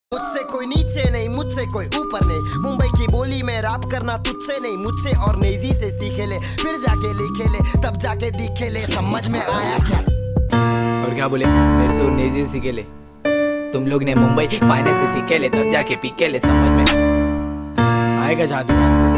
मुझसे कोई नीचे नहीं, मुझसे कोई ऊपर नहीं। मुंबई की बोली में रैप करना तुझसे नहीं, मुझसे और नेजी से सीखे ले, फिर जाके लिखे ले, तब जाके दिखे ले। समझ में आया क्या? और क्या बोले? मेरे से नेजी से सीखे ले। तुम लोग ने मुंबई फाइनेंस से सीखे ले, तब जाके पीके ले। समझ में आएगा जादू।